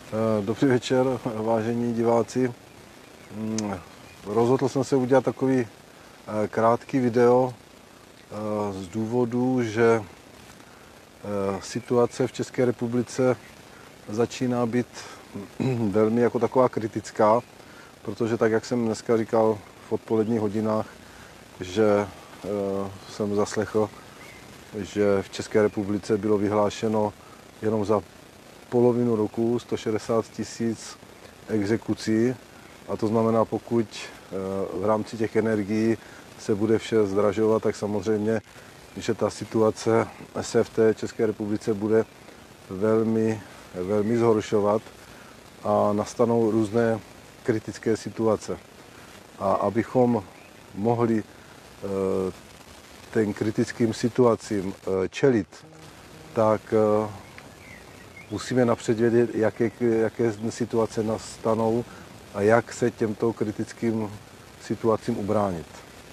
Dobrý večer, vážení diváci. Rozhodl jsem se udělat takový krátký video z důvodu, že situace v České republice začíná být velmi jako taková kritická, protože tak, jak jsem dneska říkal v odpoledních hodinách, že jsem zaslechl, že v České republice bylo vyhlášeno jenom za polovinu roku 160 000 exekucí, a to znamená, pokud v rámci těch energií se bude vše zdražovat, tak samozřejmě, že ta situace se v té České republice bude velmi zhoršovat a nastanou různé kritické situace. A abychom mohli ten kritickým situacím čelit, tak musíme napřed vědět, jaké situace nastanou a jak se těmto kritickým situacím ubránit.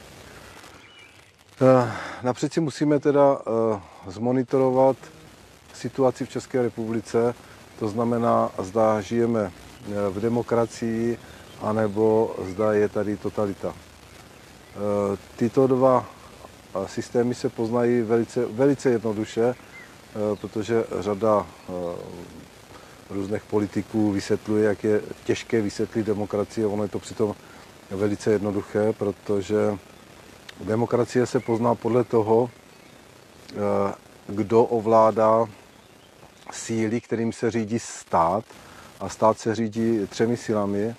Napřed si musíme teda zmonitorovat situaci v České republice, to znamená, zda žijeme v demokracii, anebo zda je tady totalita. Tyto dva systémy se poznají velice jednoduše, protože řada různých politiků vysvětluje, jak je těžké vysvětlit demokracii. Ono je to přitom velice jednoduché, protože demokracie se pozná podle toho, kdo ovládá síly, kterým se řídí stát. A stát se řídí třemi silami.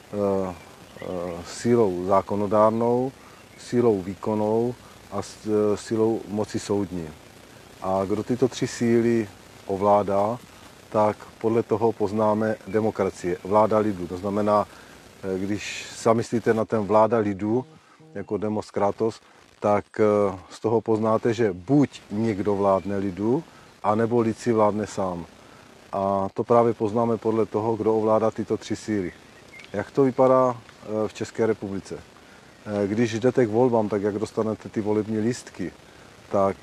Silou zákonodárnou, silou výkonnou a silou moci soudní. A kdo tyto tři síly ovládá, tak podle toho poznáme demokracie, vláda lidu. To znamená, když zamyslíte na ten vláda lidu, jako demos kratos, tak z toho poznáte, že buď někdo vládne lidu, anebo lid si vládne sám. A to právě poznáme podle toho, kdo ovládá tyto tři síly. Jak to vypadá v České republice? Když jdete k volbám, tak jak dostanete ty volební lístky, tak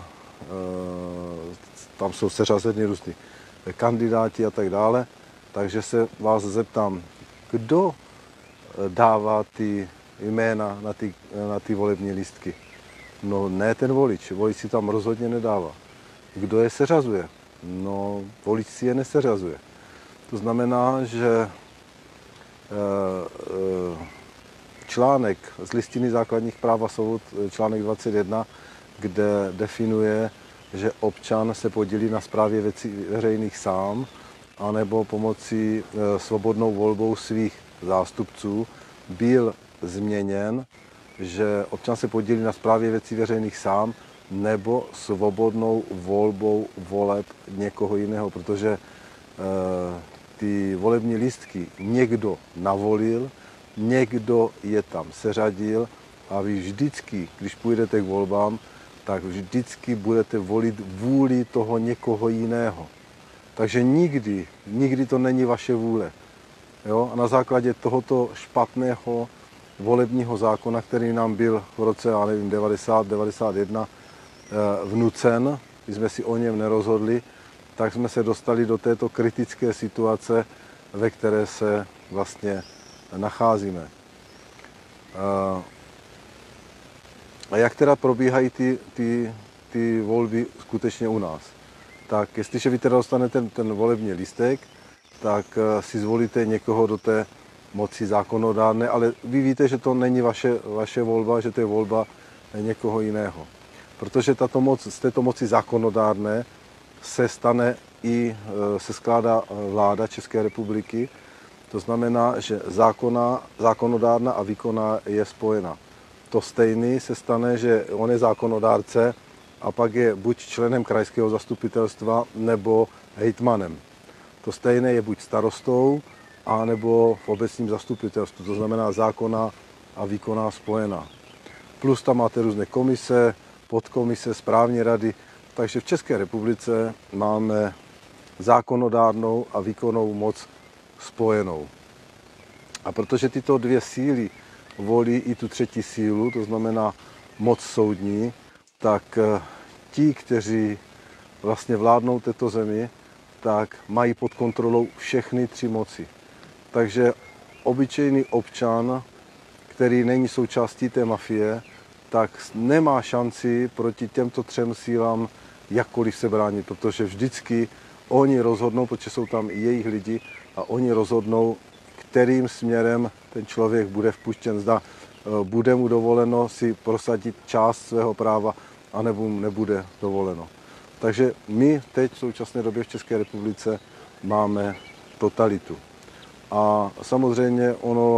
tam jsou seřazeny různí kandidáti a tak dále. Takže se vás zeptám, kdo dává ty jména na ty volební lístky? No ne ten volič, volič si tam rozhodně nedává. Kdo je seřazuje? No volič si je neseřazuje. To znamená, že článek z Listiny základních práv a svobod, článek 21, kde definuje, že občan se podílí na správě věcí veřejných sám, anebo pomocí svobodnou volbou svých zástupců, byl změněn, že občan se podílí na správě věcí veřejných sám, nebo svobodnou volbou voleb někoho jiného, protože ty volební lístky někdo navolil, někdo je tam seřadil a vy vždycky, když půjdete k volbám, tak vždycky budete volit vůli toho někoho jiného. Takže nikdy to není vaše vůle. Jo? A na základě tohoto špatného volebního zákona, který nám byl v roce, 90-91 vnucen, když jsme si o něm nerozhodli, tak jsme se dostali do této kritické situace, ve které se vlastně nacházíme. A jak teda probíhají ty volby skutečně u nás? Tak jestliže vy teda dostanete ten volební lístek, tak si zvolíte někoho do té moci zákonodárné, ale vy víte, že to není vaše volba, že to je volba někoho jiného. Protože z této moci zákonodárné se skládá vláda České republiky. To znamená, že zákonodárná a výkonná je spojena. To stejný se stane, že on je zákonodárce a pak je buď členem krajského zastupitelstva nebo hejtmanem. To stejné je buď starostou, anebo v obecním zastupitelstvu. To znamená zákonná a výkonná spojená. Plus tam máte různé komise, podkomise, správní rady. Takže v České republice máme zákonodárnou a výkonnou moc spojenou. A protože tyto dvě síly volí i tu třetí sílu, to znamená moc soudní, tak ti, kteří vlastně vládnou této zemi, tak mají pod kontrolou všechny tři moci. Takže obyčejný občan, který není součástí té mafie, tak nemá šanci proti těmto třem sílám jakkoliv se bránit, protože vždycky oni rozhodnou, protože jsou tam i jejich lidi, a oni rozhodnou, kterým směrem ten člověk bude vpuštěn. Zda bude mu dovoleno si prosadit část svého práva, anebo mu nebude dovoleno. Takže my teď v současné době v České republice máme totalitu. A samozřejmě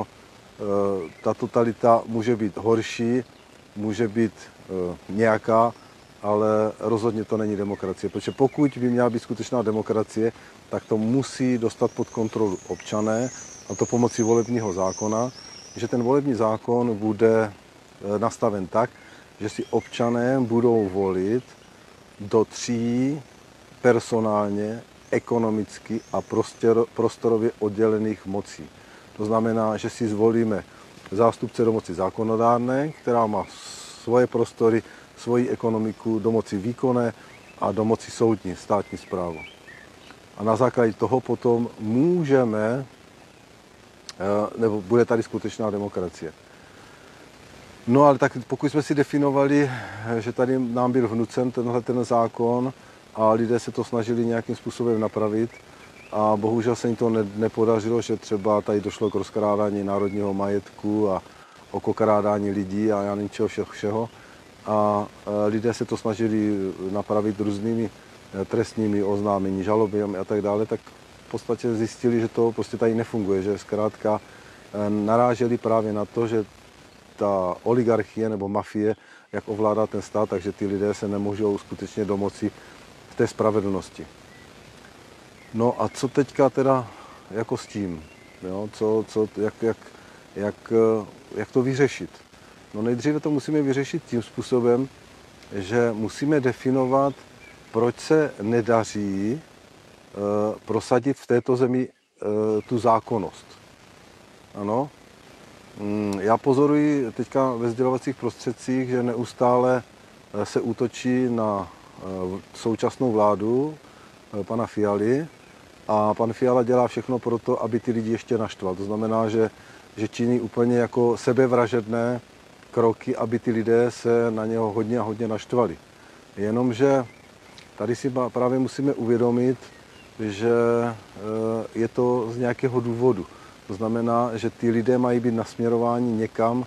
ta totalita může být horší, může být nějaká, ale rozhodně to není demokracie. Protože pokud by měla být skutečná demokracie, tak to musí dostat pod kontrolu občané, a to pomocí volebního zákona, že ten volební zákon bude nastaven tak, že si občané budou volit do 3 personálně, ekonomicky a prostorově oddělených mocí. To znamená, že si zvolíme zástupce do moci zákonodárné, která má svoje prostory, svoji ekonomiku, do moci výkonné a do moci soudní, státní správu. A na základě toho potom můžeme, nebo bude tady skutečná demokracie. No ale tak pokud jsme si definovali, že tady nám byl vnucen ten zákon a lidé se to snažili nějakým způsobem napravit a bohužel se jim to nepodařilo, že třeba tady došlo k rozkrádání národního majetku a okokrádání lidí a já nevím čeho všeho. A lidé se to snažili napravit různými trestními oznámení, žalobami a tak dále, tak v podstatě zjistili, že to prostě tady nefunguje, že zkrátka naráželi právě na to, že ta oligarchie nebo mafie, jak ovládá ten stát, takže ty lidé se nemůžou skutečně domoci v té spravedlnosti. No a co teďka teda jako s tím? Jo? Jak to vyřešit? No nejdříve to musíme vyřešit tím způsobem, že musíme definovat, proč se nedaří prosadit v této zemi tu zákonnost. Ano? Já pozoruji teďka ve sdělovacích prostředcích, že neustále se útočí na současnou vládu pana Fialy a pan Fiala dělá všechno pro to, aby ty lidi ještě naštval. To znamená, že činí úplně jako sebevražedné kroky, aby ty lidé se na něho hodně a hodně naštvali. Jenomže tady si právě musíme uvědomit, že je to z nějakého důvodu. To znamená, že ty lidé mají být nasměrováni někam,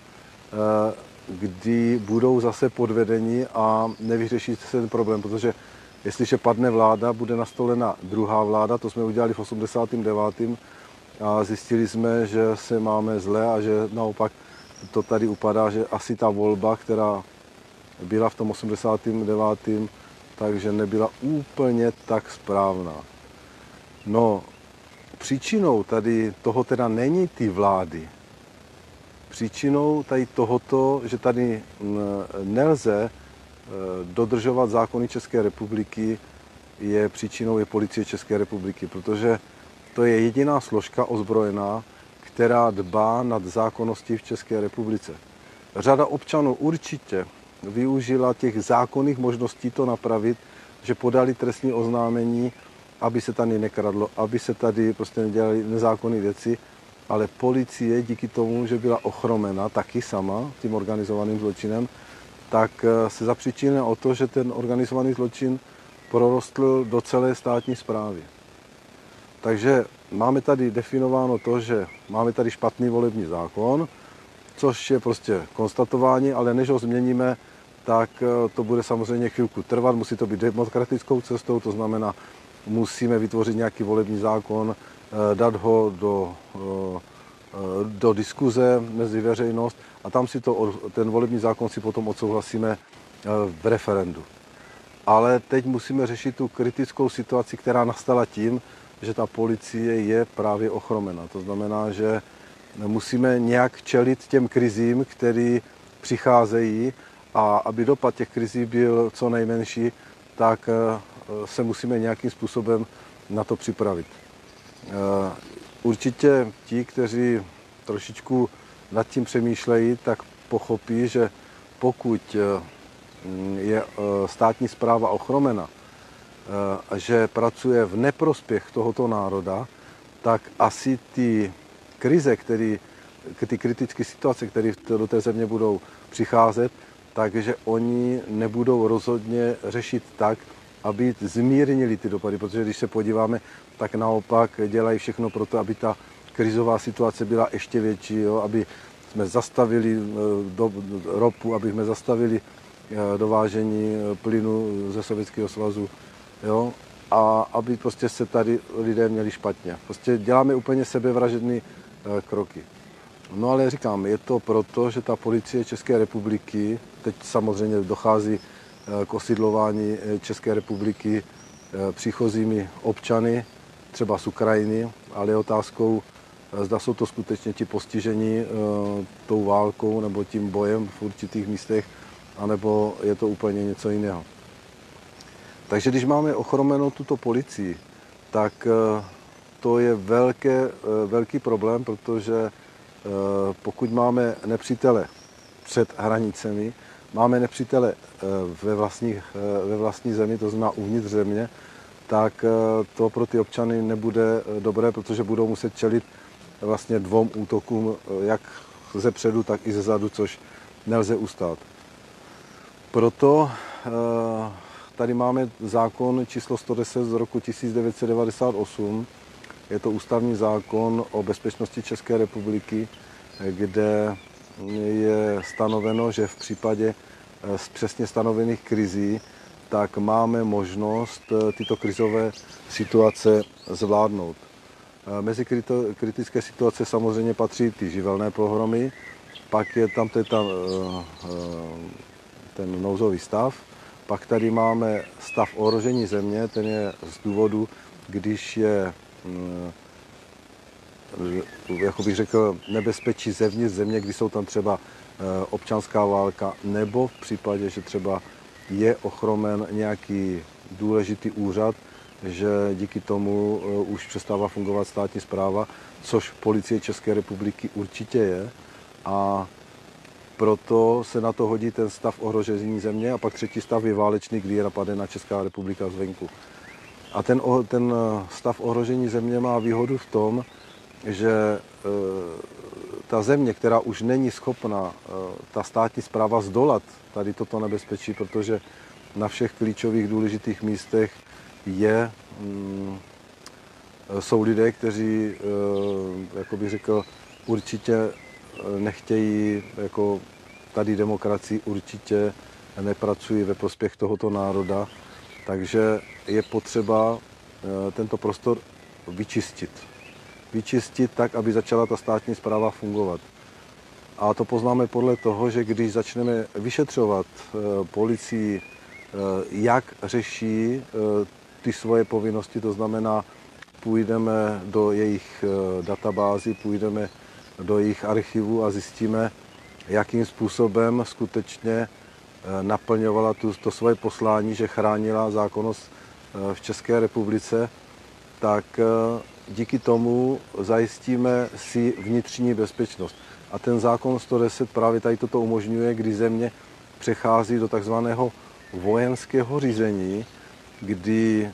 kdy budou zase podvedeni a nevyřeší se ten problém, protože jestliže padne vláda, bude nastolena druhá vláda, to jsme udělali v 89. a zjistili jsme, že se máme zle a že naopak to tady upadá, že asi ta volba, která byla v tom 89., takže nebyla úplně tak správná. No, příčinou tady toho teda není ty vlády. Příčinou tady tohoto, že tady nelze dodržovat zákony České republiky, příčinou je Policie České republiky, protože to je jediná složka ozbrojená, která dbá nad zákonností v České republice. Řada občanů určitě využila těch zákonných možností to napravit, že podali trestní oznámení, aby se tady nekradlo, aby se tady prostě nedělali nezákonné věci, ale policie díky tomu, že byla ochromena taky sama tím organizovaným zločinem, tak se zapříčinila o to, že ten organizovaný zločin prorostl do celé státní správy. Takže máme tady definováno to, že máme tady špatný volební zákon, což je prostě konstatování, ale než ho změníme, tak to bude samozřejmě chvilku trvat, musí to být demokratickou cestou, to znamená, musíme vytvořit nějaký volební zákon, dát ho do diskuze mezi veřejnost a tam si ten volební zákon si potom odsouhlasíme v referendu. Ale teď musíme řešit tu kritickou situaci, která nastala tím, že ta policie je právě ochromena. To znamená, že musíme nějak čelit těm krizím, které přicházejí, a aby dopad těch krizí byl co nejmenší, tak se musíme nějakým způsobem na to připravit. Určitě ti, kteří trošičku nad tím přemýšlejí, tak pochopí, že pokud je státní správa ochromena, že pracuje v neprospěch tohoto národa, tak asi ty krize, ty kritické situace, které do té země budou přicházet, takže oni nebudou rozhodně řešit tak, aby zmírnili ty dopady, protože když se podíváme, tak naopak dělají všechno pro to, aby ta krizová situace byla ještě větší, jo? Aby jsme zastavili ropu, aby jsme zastavili dovážení plynu ze Sovětského svazu, jo? A aby prostě se tady lidé měli špatně. Prostě děláme úplně sebevražedné kroky. No ale říkám, je to proto, že ta policie České republiky, teď samozřejmě dochází k osidlování České republiky příchozími občany, třeba z Ukrajiny, ale je otázkou, zda jsou to skutečně ti postižení tou válkou nebo tím bojem v určitých místech, anebo je to úplně něco jiného. Takže když máme ochromenou tuto policii, tak to je velký problém, protože pokud máme nepřítele před hranicemi, máme nepřítele ve vlastní zemi, to znamená uvnitř země, tak to pro ty občany nebude dobré, protože budou muset čelit vlastně 2 útokům, jak ze předu, tak i ze zadu, což nelze ustát. Proto tady máme zákon číslo 110 z roku 1998. Je to ústavní zákon o bezpečnosti České republiky, kde je stanoveno, že v případě přesně stanovených krizí, tak máme možnost tyto krizové situace zvládnout. Mezi kritické situace samozřejmě patří ty živelné pohromy, pak je tam ten nouzový stav, pak tady máme stav ohrožení země, ten je z důvodu, když je, jako bych řekl, nebezpečí zevnitř země, kdy jsou tam třeba občanská válka, nebo v případě, že třeba je ochromen nějaký důležitý úřad, že díky tomu už přestává fungovat státní správa, což policie České republiky určitě je. A proto se na to hodí ten stav ohrožení země a pak třetí stav je válečný, kdy je napadena Česká republika zvenku. A ten stav ohrožení země má výhodu v tom, že ta země, která už není schopna, ta státní správa zdolat tady toto nebezpečí, protože na všech klíčových důležitých místech jsou lidé, kteří, jako bych řekl, určitě nechtějí jako tady demokracii, určitě nepracují ve prospěch tohoto národa, takže je potřeba tento prostor vyčistit. Vyčistit tak, aby začala ta státní správa fungovat. A to poznáme podle toho, že když začneme vyšetřovat policii, jak řeší ty svoje povinnosti, to znamená, půjdeme do jejich databází, půjdeme do jejich archivů a zjistíme, jakým způsobem skutečně naplňovala to svoje poslání, že chránila zákonnost v České republice, tak díky tomu zajistíme si vnitřní bezpečnost. A ten zákon 110 právě tady toto umožňuje, kdy země přechází do takzvaného vojenského řízení, kdy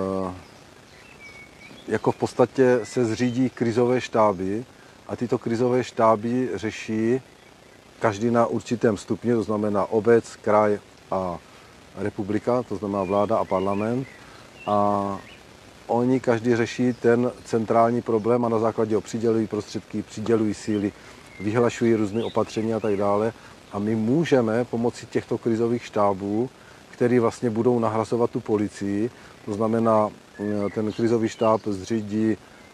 jako v podstatě se zřídí krizové štáby a tyto krizové štáby řeší každý na určitém stupni, to znamená obec, kraj a republika, to znamená vláda a parlament. A oni každý řeší ten centrální problém a na základě ho přidělují prostředky, přidělují síly, vyhlašují různé opatření a tak dále. A my můžeme pomocí těchto krizových štábů, které vlastně budou nahrazovat tu policii, to znamená, ten krizový štáb zřídí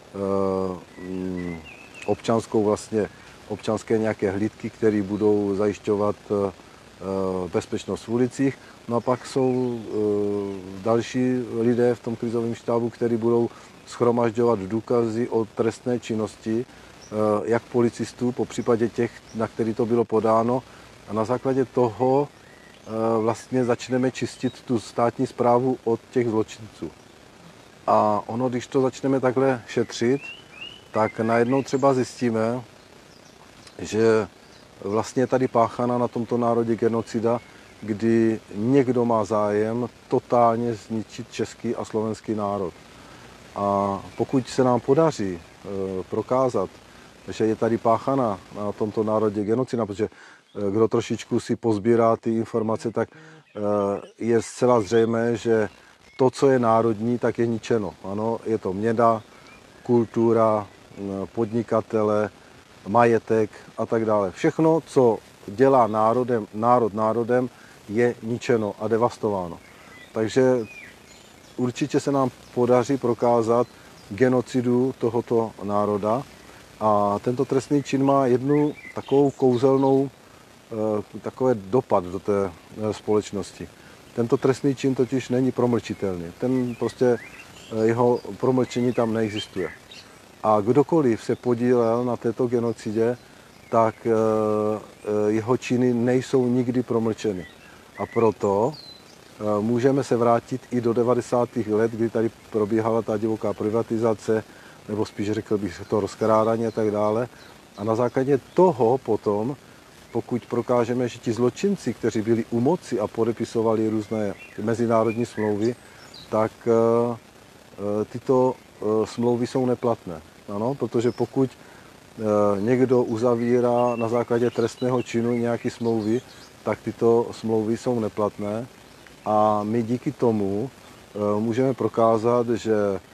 občanské nějaké hlídky, které budou zajišťovat bezpečnost v ulicích. No a pak jsou další lidé v tom krizovém štábu, kteří budou shromažďovat důkazy o trestné činnosti, jak policistů, po případě těch, na který to bylo podáno. A na základě toho vlastně začneme čistit tu státní správu od těch zločinců. A ono, když to začneme takhle šetřit, tak najednou třeba zjistíme, že vlastně je tady páchána na tomto národě genocida, kdy někdo má zájem totálně zničit český a slovenský národ. A pokud se nám podaří prokázat, že je tady páchana na tomto národě genocida, protože kdo trošičku si pozbírá ty informace, tak je zcela zřejmé, že to, co je národní, tak je ničeno. Ano, je to měna, kultura, podnikatele, majetek a tak dále. Všechno, co dělá národ národem, je ničeno a devastováno. Takže určitě se nám podaří prokázat genocidu tohoto národa a tento trestný čin má jednu takovou kouzelnou, takový dopad do té společnosti. Tento trestný čin totiž není promlčitelný. Jeho promlčení tam neexistuje. A kdokoliv se podílel na této genocidě, tak jeho činy nejsou nikdy promlčeny. A proto můžeme se vrátit i do 90. let, kdy tady probíhala ta divoká privatizace, nebo spíš řekl bych to rozkrádání a tak dále. A na základě toho potom, pokud prokážeme, že ti zločinci, kteří byli u moci a podepisovali různé mezinárodní smlouvy, tak tyto smlouvy jsou neplatné. Ano, protože pokud někdo uzavírá na základě trestného činu nějaké smlouvy, tak tyto smlouvy jsou neplatné a my díky tomu můžeme prokázat, že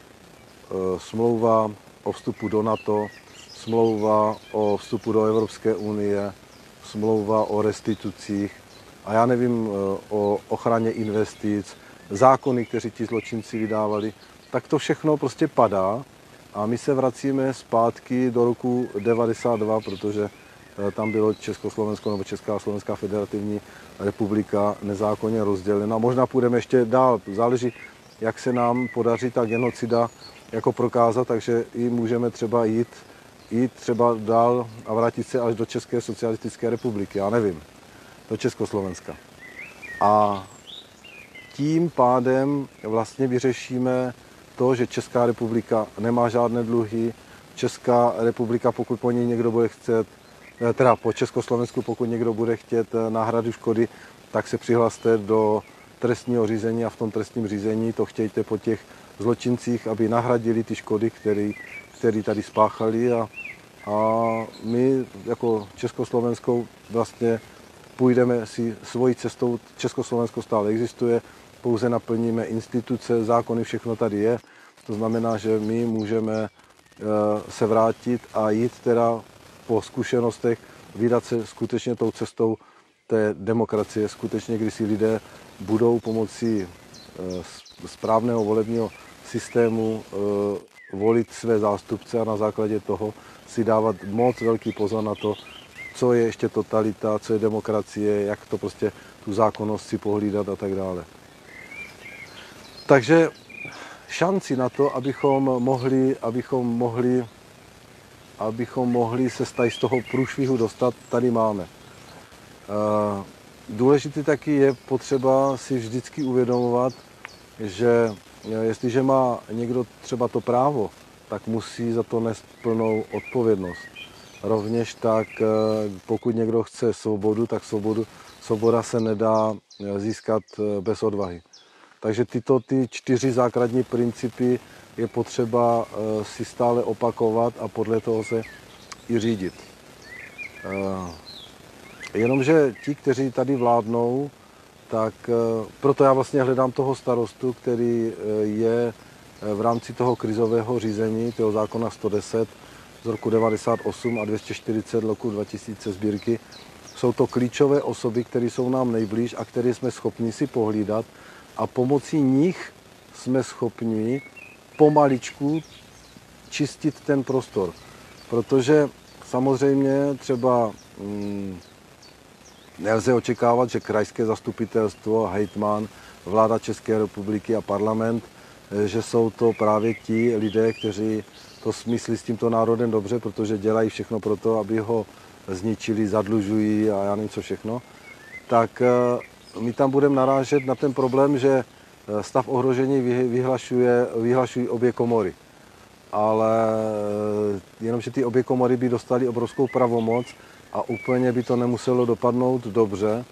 smlouva o vstupu do NATO, smlouva o vstupu do Evropské unie, smlouva o restitucích a já nevím, o ochraně investic, zákony, které ti zločinci vydávali, tak to všechno prostě padá a my se vracíme zpátky do roku 92, protože tam bylo Československo nebo Česká a Slovenská federativní republika nezákonně rozdělena. Možná půjdeme ještě dál, záleží, jak se nám podaří ta genocida jako prokázat, takže i můžeme třeba jít třeba dál a vrátit se až do České socialistické republiky, já nevím, do Československa. A tím pádem vlastně vyřešíme to, že Česká republika nemá žádné dluhy, Česká republika, pokud po ní někdo bude chtět, teda po Československu, pokud někdo bude chtět náhradu škody, tak se přihlaste do trestního řízení a v tom trestním řízení to chtějte po těch zločincích, aby nahradili ty škody, které tady spáchali a my jako Československou vlastně půjdeme si svojí cestou, Československo stále existuje, pouze naplníme instituce, zákony, všechno tady je. To znamená, že my můžeme se vrátit a jít teda po zkušenostech, vydat se skutečně tou cestou té demokracie, skutečně, kdy si lidé budou pomocí správného volebního systému volit své zástupce a na základě toho si dávat moc velký pozor na to, co je ještě totalita, co je demokracie, jak to prostě tu zákonnost si pohlídat a tak dále. Takže šanci na to, abychom mohli se z toho průšvihu dostat, tady máme. Důležité taky je potřeba si vždycky uvědomovat, že jestliže má někdo třeba to právo, tak musí za to nést plnou odpovědnost. Rovněž tak, pokud někdo chce svobodu, tak svoboda se nedá získat bez odvahy. Takže ty 4 základní principy je potřeba si stále opakovat a podle toho se i řídit. Jenomže ti, kteří tady vládnou, tak proto já vlastně hledám toho starostu, který je v rámci toho krizového řízení, toho zákona 110 z roku 98 a 240 roku 2000 sbírky. Jsou to klíčové osoby, které jsou nám nejblíž a které jsme schopni si pohlídat a pomocí nich jsme schopni pomaličku čistit ten prostor. Protože samozřejmě třeba nelze očekávat, že krajské zastupitelstvo, hejtman, vláda České republiky a parlament, že jsou to právě ti lidé, kteří to smyslí s tímto národem dobře, protože dělají všechno pro to, aby ho zničili, zadlužují a já nevím co všechno. Tak my tam budeme narážet na ten problém, že stav ohrožení vyhlašují obě komory. Ale jenomže ty obě komory by dostaly obrovskou pravomoc a úplně by to nemuselo dopadnout dobře,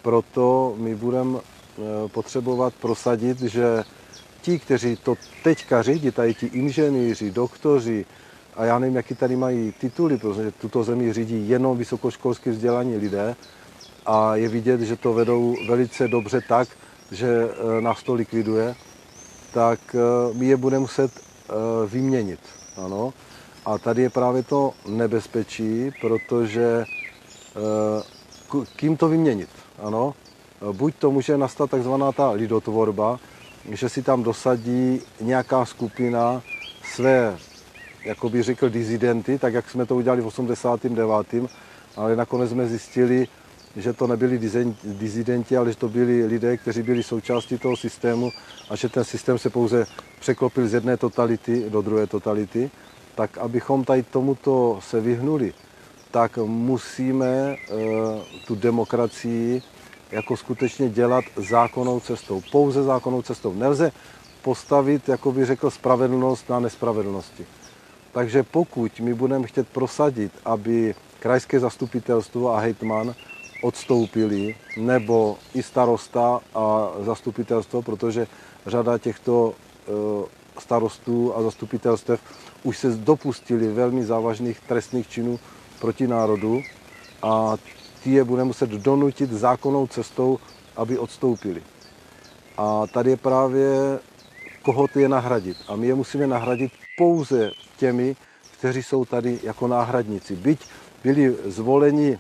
proto my budeme potřebovat prosadit, že ti, kteří to teďka řídí, tady ti inženýři, doktoři, a já nevím, jaký tady mají tituly, protože tuto zemi řídí jenom vysokoškolsky vzdělaní lidé a je vidět, že to vedou velice dobře tak, že nás to likviduje, tak my je budeme muset vyměnit. Ano. A tady je právě to nebezpečí, protože kým to vyměnit? Ano. Buď to může nastat takzvaná ta lidotvorba, že si tam dosadí nějaká skupina své, jako bych řekl, dizidenty, tak jak jsme to udělali v 89., ale nakonec jsme zjistili, že to nebyli dizidenti, ale že to byli lidé, kteří byli součástí toho systému a že ten systém se pouze překlopil z jedné totality do druhé totality. Tak abychom tady tomuto se vyhnuli, tak musíme tu demokracii jako skutečně dělat zákonnou cestou. Pouze zákonnou cestou. Nelze postavit, jako bych řekl, spravedlnost na nespravedlnosti. Takže pokud my budeme chtět prosadit, aby krajské zastupitelstvo a hejtman odstoupili, nebo i starosta a zastupitelstvo, protože řada těchto starostů a zastupitelstev už se dopustili velmi závažných trestných činů proti národu a ty je bude muset donutit zákonnou cestou, aby odstoupili. A tady je právě koho ty je nahradit. A my je musíme nahradit pouze těmi, kteří jsou tady jako náhradníci. Byť byli zvoleni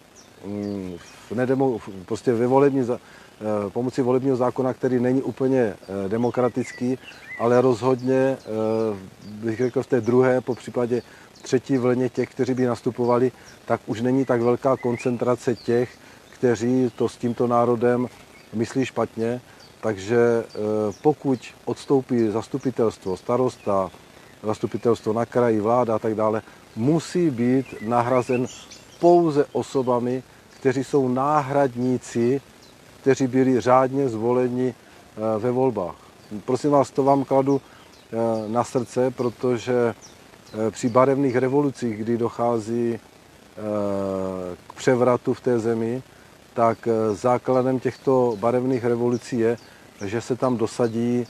prostě pomocí volebního zákona, který není úplně demokratický, ale rozhodně bych řekl v té druhé, po případě třetí vlně těch, kteří by nastupovali, tak už není tak velká koncentrace těch, kteří to s tímto národem myslí špatně. Takže pokud odstoupí zastupitelstvo, starosta, zastupitelstvo na kraji, vláda a tak dále, musí být nahrazen pouze osobami, kteří jsou náhradníci, kteří byli řádně zvoleni ve volbách. Prosím vás, to vám kladu na srdce, protože při barevných revolucích, kdy dochází k převratu v té zemi, tak základem těchto barevných revolucí je, že se tam dosadí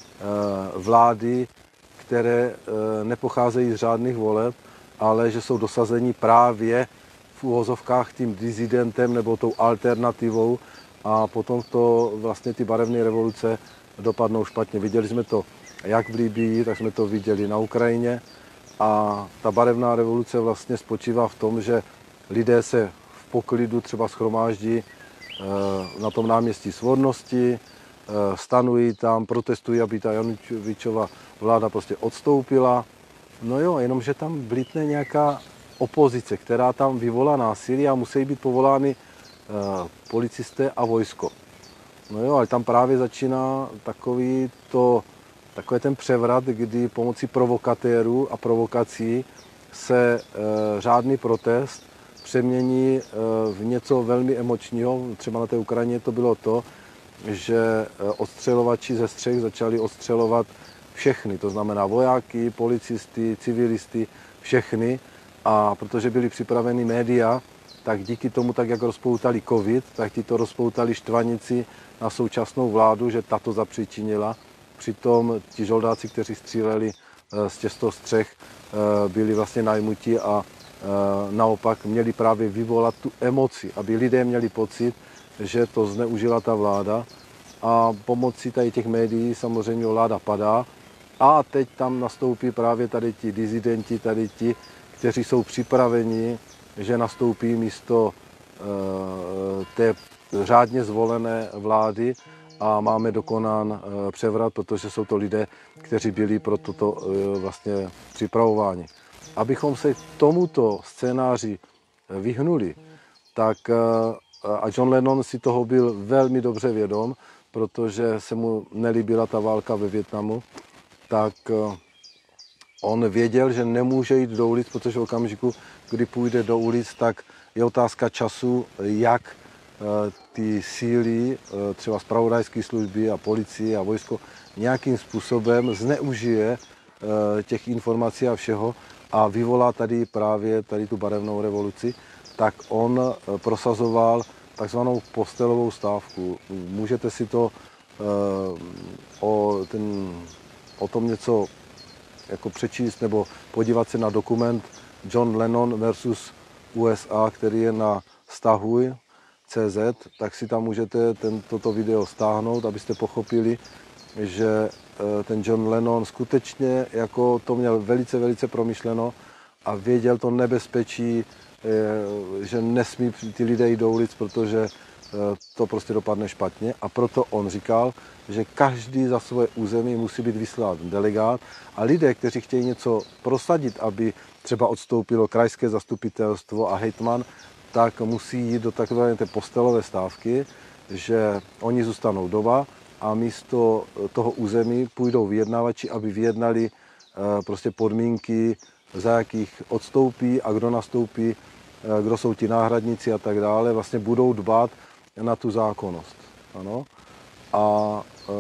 vlády, které nepocházejí z řádných voleb, ale že jsou dosazeni právě v uvozovkách tím disidentem nebo tou alternativou a potom to vlastně ty barevné revoluce dopadnou špatně. Viděli jsme to jak v Libyi, tak jsme to viděli na Ukrajině a ta barevná revoluce vlastně spočívá v tom, že lidé se v poklidu třeba shromáždí na tom náměstí Svornosti, stanují tam, protestují, aby ta Janukovyčova vláda prostě odstoupila. No jo, jenomže tam blitne nějaká opozice, která tam vyvolá násilí a musí být povolány policisté a vojsko. No jo, ale tam právě začíná takový ten převrat, kdy pomocí provokatérů a provokací se řádný protest přemění v něco velmi emočního. Třeba na té Ukrajině to bylo to, že odstřelovači ze střech začali odstřelovat všechny, to znamená vojáky, policisty, civilisty, všechny. A protože byli připraveni média, tak díky tomu, tak jak rozpoutali covid, tak ti to rozpoutali štvanici na současnou vládu, že tato zapříčinila. Přitom ti žoldáci, kteří stříleli z těchto střech, byli vlastně najmuti a naopak měli právě vyvolat tu emoci, aby lidé měli pocit, že to zneužila ta vláda a pomocí tady těch médií samozřejmě vláda padá a teď tam nastoupí právě tady ti disidenti, tady ti, kteří jsou připraveni, že nastoupí místo té řádně zvolené vlády a máme dokonán převrat, protože jsou to lidé, kteří byli pro toto vlastně připravováni. Abychom se tomuto scénáři vyhnuli, tak a John Lennon si toho byl velmi dobře vědom, protože se mu nelíbila ta válka ve Vietnamu, tak on věděl, že nemůže jít do ulic, protože v okamžiku, kdy půjde do ulic, tak je otázka času, jak ty síly, třeba zpravodajské služby a policie a vojsko, nějakým způsobem zneužije těch informací a všeho a vyvolá tady právě tu barevnou revoluci, tak on prosazoval takzvanou postelovou stávku. Můžete si to o tom něco jako přečíst nebo podívat se na dokument John Lennon versus USA, který je na stahuj.cz, tak si tam můžete toto video stáhnout, abyste pochopili, že ten John Lennon skutečně jako to měl velice, velice promyšleno a věděl to nebezpečí, že nesmí ty lidé jít do ulic, protože to prostě dopadne špatně. A proto on říkal, že každý za svoje území musí být vyslán delegát a lidé, kteří chtějí něco prosadit, aby třeba odstoupilo krajské zastupitelstvo a hejtman, tak musí jít do takové té postelové stávky, že oni zůstanou doma a místo toho území půjdou vyjednavači, aby vyjednali prostě podmínky, za jakých odstoupí a kdo nastoupí, kdo jsou ti náhradníci a tak dále, vlastně budou dbát na tu zákonnost. Ano. A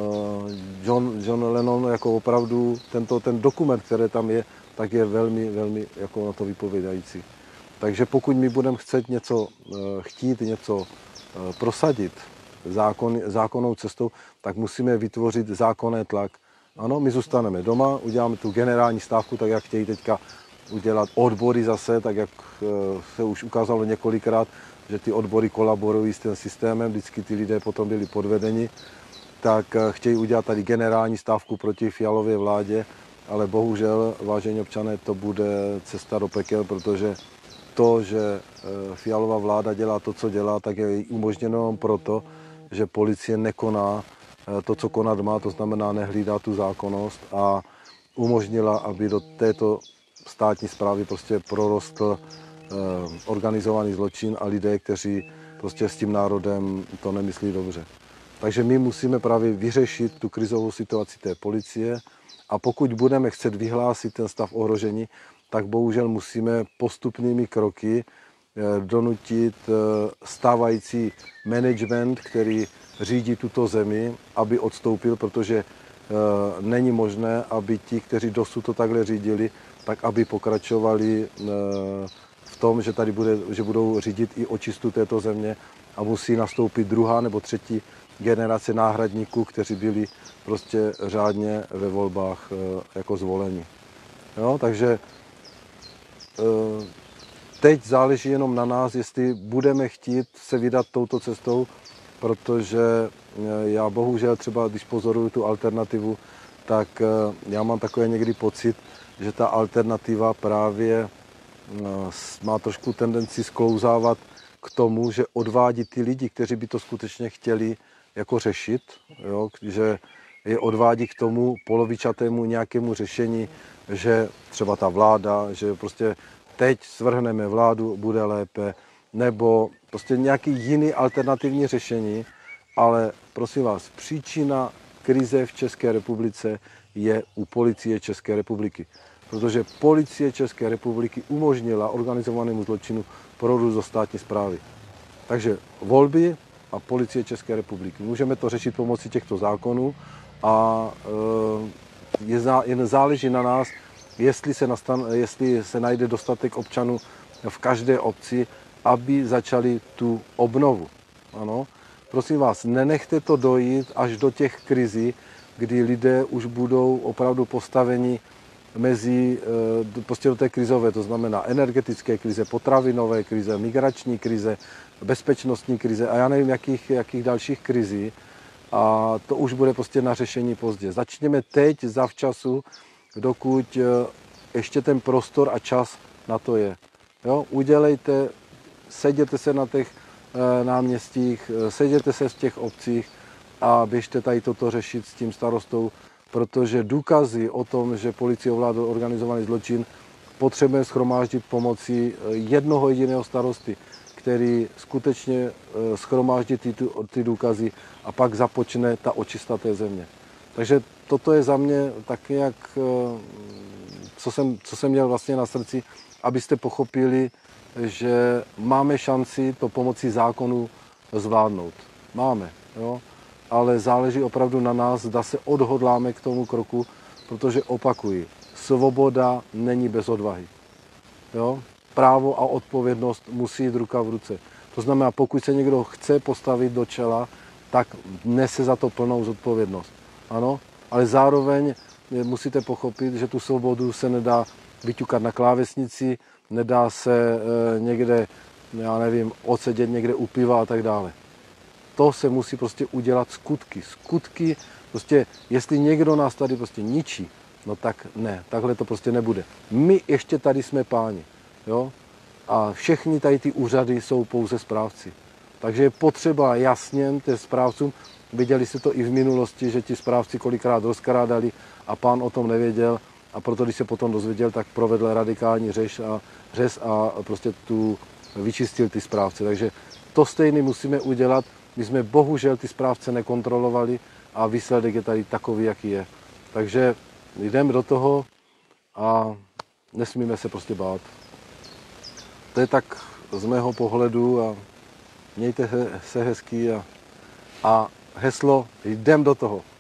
John Lennon jako opravdu ten dokument, který tam je, tak je velmi, velmi jako na to vypovědající. Takže pokud my budeme chtít něco prosadit zákonnou cestou, tak musíme vytvořit zákonný tlak. Ano, my zůstaneme doma, uděláme tu generální stávku, tak jak chtějí teďka udělat odbory zase, tak jak se už ukázalo několikrát, že ty odbory kolaborují s tím systémem, vždycky ty lidé potom byli podvedeni, tak chtějí udělat tady generální stávku proti Fialově vládě, ale bohužel, vážení občané, to bude cesta do pekel, protože to, že Fialová vláda dělá to, co dělá, tak je jí umožněno proto, že policie nekoná to, co konat má, to znamená nehlídá tu zákonnost a umožnila, aby do této státní správy prostě prorostl organizovaný zločin a lidé, kteří prostě s tím národem to nemyslí dobře. Takže my musíme právě vyřešit tu krizovou situaci té policie a pokud budeme chcet vyhlásit ten stav ohrožení, tak bohužel musíme postupnými kroky donutit stávající management, který řídí tuto zemi, aby odstoupil, protože není možné, aby ti, kteří dosud to takhle řídili, tak aby pokračovali v tom, že budou řídit i očistu této země a musí nastoupit druhá nebo třetí generace náhradníků, kteří byli prostě řádně ve volbách jako zvoleni. Jo, takže teď záleží jenom na nás, jestli budeme chtít se vydat touto cestou, protože já bohužel třeba, když pozoruju tu alternativu, tak já mám takový někdy pocit, že ta alternativa právě má trošku tendenci sklouzávat k tomu, že odvádí ty lidi, kteří by to skutečně chtěli jako řešit, jo, že je odvádí k tomu polovičatému nějakému řešení, že třeba ta vláda, že prostě teď svrhneme vládu, bude lépe, nebo prostě nějaký jiný alternativní řešení, ale prosím vás, příčina krize v České republice je u policie České republiky. Protože policie České republiky umožnila organizovanému zločinu prorůst do státní správy. Takže volby a policie České republiky. Můžeme to řešit pomocí těchto zákonů a jen záleží na nás, jestli se najde dostatek občanů v každé obci, aby začali tu obnovu. Ano. Prosím vás, nenechte to dojít až do těch krizí, kdy lidé už budou opravdu postaveni prostě do té krizové, to znamená energetické krize, potravinové krize, migrační krize, bezpečnostní krize a já nevím, jakých dalších krizí. A to už bude prostě na řešení pozdě. Začněme teď zavčasu, dokud ještě ten prostor a čas na to je. Jo? Udělejte, sejděte se na těch náměstích, sejděte se v těch obcích a běžte tady toto řešit s tím starostou, protože důkazy o tom, že policie ovládá organizovaný zločin, potřebujeme shromáždit pomocí jednoho jediného starosty, který skutečně shromáždí ty důkazy a pak započne ta očista té země. Takže toto je za mě taky, jak, co jsem měl vlastně na srdci, abyste pochopili, že máme šanci to pomocí zákonu zvládnout. Máme, jo? Ale záleží opravdu na nás, zda se odhodláme k tomu kroku, protože opakuji, svoboda není bez odvahy. Jo? Právo a odpovědnost musí jít ruka v ruce. To znamená, pokud se někdo chce postavit do čela, tak nese za to plnou zodpovědnost. Ano, ale zároveň musíte pochopit, že tu svobodu se nedá vyťukat na klávesnici, nedá se někde, já nevím, odsedět někde u piva a tak dále. To se musí prostě udělat skutky. Skutky, prostě, jestli někdo nás tady prostě ničí, no tak ne, takhle to prostě nebude. My ještě tady jsme páni, jo? A všechny tady ty úřady jsou pouze správci. Takže je potřeba jasně těm správcům, viděli jste to i v minulosti, že ti správci kolikrát rozkrádali a pán o tom nevěděl a proto, když se potom dozvěděl, tak provedl radikální řez a prostě vyčistil ty správce. Takže to stejné musíme udělat. My jsme bohužel ty správce nekontrolovali a výsledek je tady takový, jaký je. Takže jdeme do toho a nesmíme se prostě bát. To je tak z mého pohledu a mějte se hezký a heslo jdem do toho.